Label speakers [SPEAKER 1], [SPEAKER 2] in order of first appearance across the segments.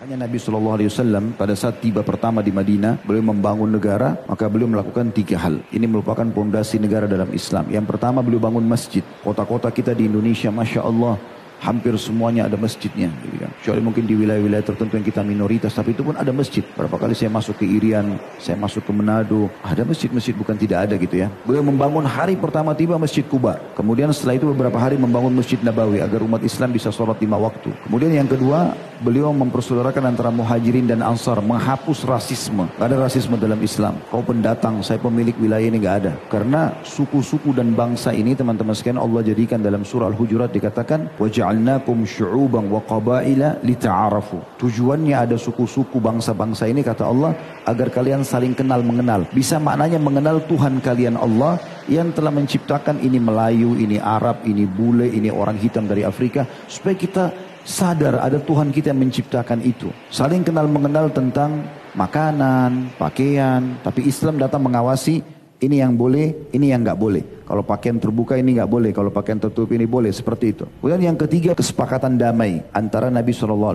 [SPEAKER 1] Hanya Nabi SAW pada saat tiba pertama di Madinah, beliau membangun negara, maka beliau melakukan 3 hal. Ini merupakan fondasi negara dalam Islam. Yang pertama beliau bangun masjid. Kota-kota kita di Indonesia, Masya Allah, hampir semuanya ada masjidnya. Gitu kan. Kecuali mungkin di wilayah-wilayah tertentu yang kita minoritas, tapi itu pun ada masjid. Berapa kali saya masuk ke Irian, saya masuk ke Manado, ada masjid-masjid, bukan tidak ada gitu ya. Beliau membangun hari pertama tiba Masjid Kuba. Kemudian setelah itu beberapa hari membangun Masjid Nabawi agar umat Islam bisa sholat 5 waktu. Kemudian yang kedua, beliau mempersaudarakan antara muhajirin dan ansar, menghapus rasisme. Gak ada rasisme dalam Islam. Kau pendatang, saya pemilik wilayah ini, gak ada. Karena suku-suku dan bangsa ini, teman-teman sekalian, Allah jadikan dalam surah Al-Hujurat dikatakan, وَجَعَلْنَاكُمْ شُعُوبًا وَقَبَائِلَ لِتَعَارَفُوا. Tujuannya ada suku-suku bangsa-bangsa ini, kata Allah, agar kalian saling kenal mengenal. Bisa maknanya mengenal Tuhan kalian Allah yang telah menciptakan ini Melayu, ini Arab, ini bule, ini orang hitam dari Afrika, supaya kita sadar ada Tuhan kita yang menciptakan itu. Saling kenal mengenal tentang makanan, pakaian. Tapi Islam datang mengawasi, ini yang boleh, ini yang nggak boleh. Kalau pakaian terbuka ini nggak boleh, kalau pakaian tertutup ini boleh, seperti itu. Kemudian yang ketiga, kesepakatan damai antara Nabi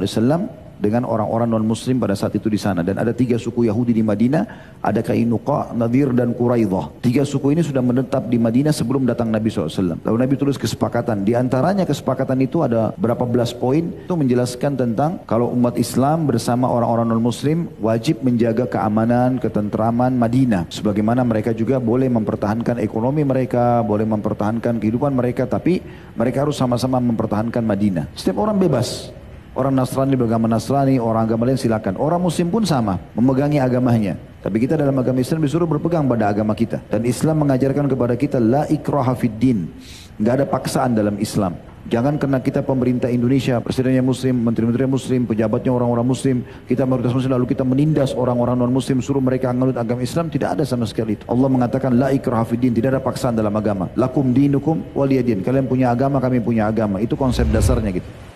[SPEAKER 1] SAW dengan orang-orang non-muslim pada saat itu di sana. Dan ada 3 suku Yahudi di Madinah, ada Kainuqa, Nadir, dan Quraidah. 3 suku ini sudah menetap di Madinah sebelum datang Nabi SAW. Lalu Nabi tulis kesepakatan. Di antaranya kesepakatan itu ada berapa belas poin, itu menjelaskan tentang kalau umat Islam bersama orang-orang non-muslim wajib menjaga keamanan, ketenteraman Madinah. Sebagaimana mereka juga boleh mempertahankan ekonomi mereka, boleh mempertahankan kehidupan mereka, tapi mereka harus sama-sama mempertahankan Madinah. Setiap orang bebas. Orang Nasrani beragama Nasrani, orang agama lain silakan. Orang Muslim pun sama, memegangi agamanya. Tapi kita dalam agama Islam disuruh berpegang pada agama kita. Dan Islam mengajarkan kepada kita la ikraha fid din. Nggak ada paksaan dalam Islam. Jangan karena kita pemerintah Indonesia, presidennya Muslim, menteri-menteri Muslim, pejabatnya orang-orang Muslim, kita mayoritas Muslim, lalu kita menindas orang-orang non-Muslim, suruh mereka menganut agama Islam. Tidak ada sama sekali itu. Allah mengatakan la ikraha fid din, tidak ada paksaan dalam agama. Lakum dinukum waliyadin. Kalian punya agama, kami punya agama. Itu konsep dasarnya gitu.